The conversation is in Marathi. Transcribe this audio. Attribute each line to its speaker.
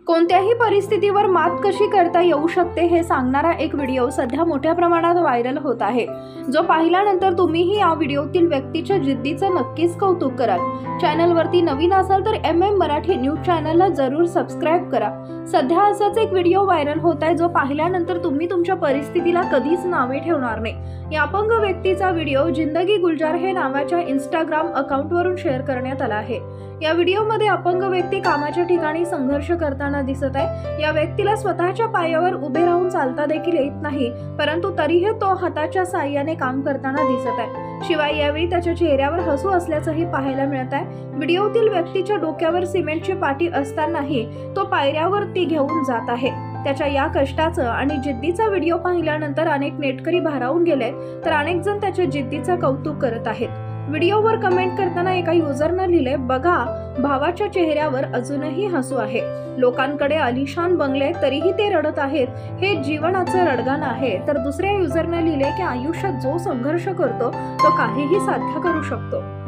Speaker 1: कोणत्याही परिस्थितीवर मात कशी करता येऊ शकते हे सांगणारा एक व्हिडिओ सध्या मोठ्या प्रमाणात व्हायरल होत आहे, जो पाहिल्यानंतर तुम्हीही या व्हिडिओतील व्यक्तीच्या जिद्दीचं नक्कीच कौतुक कराल। चॅनलवरती नवीन असाल तर MM मराठी न्यूज चॅनलला जरूर सबस्क्राइब करा। सध्या असाच एक व्हिडिओ व्हायरल होत आहे, जो पाहिल्यानंतर तुम्ही तुमच्या परिस्थितीला कधीच नावे ठेवणार नाही। या अपंग व्यक्तीचा व्हिडिओ जिंदगी गुलजार हे नावाच्या इंस्टाग्राम अकाउंटवरून शेअर करण्यात आला आहे। या व्हिडिओमध्ये अपंग व्यक्ती कामाच्या ठिकाणी संघर्ष करताना दिसत आहे। या व्यक्तीला स्वतःच्या पायावर उभे राहून चालता देखील येत नाही, परंतु तरीही तो हाताच्या साहाय्याने काम करताना दिसत आहे। शिवाय यावेळी त्याच्या चेहऱ्यावर हसू असल्याचंही पाहायला मिळत आहे। व्हिडिओतील व्यक्तीच्या डोक्यावर सिमेंटची पाटी असतानाही तो पायऱ्यावरती घेऊन जात आहे। त्याच्या या कष्टाचं आणि जिद्दीचा व्हिडिओ पाहिल्यानंतर अनेक नेटकरी भारावून गेले, तर अनेक जण त्याच्या जिद्दीचं कौतुक करत आहेत। व्हिडिओवर कमेंट करताना एका युजरनं लिहिले, बघा भावाच्या चेहऱ्यावर अजूनही हसू आहे। लोकांकडे आलिशान बंगले तरीही ते रडत आहेत, हे जीवनाचं रडगाणं आहे। तर दुसऱ्या युजरने लिहिले की आयुष्यात जो संघर्ष करतो तो काहीही साध्य करू शकतो।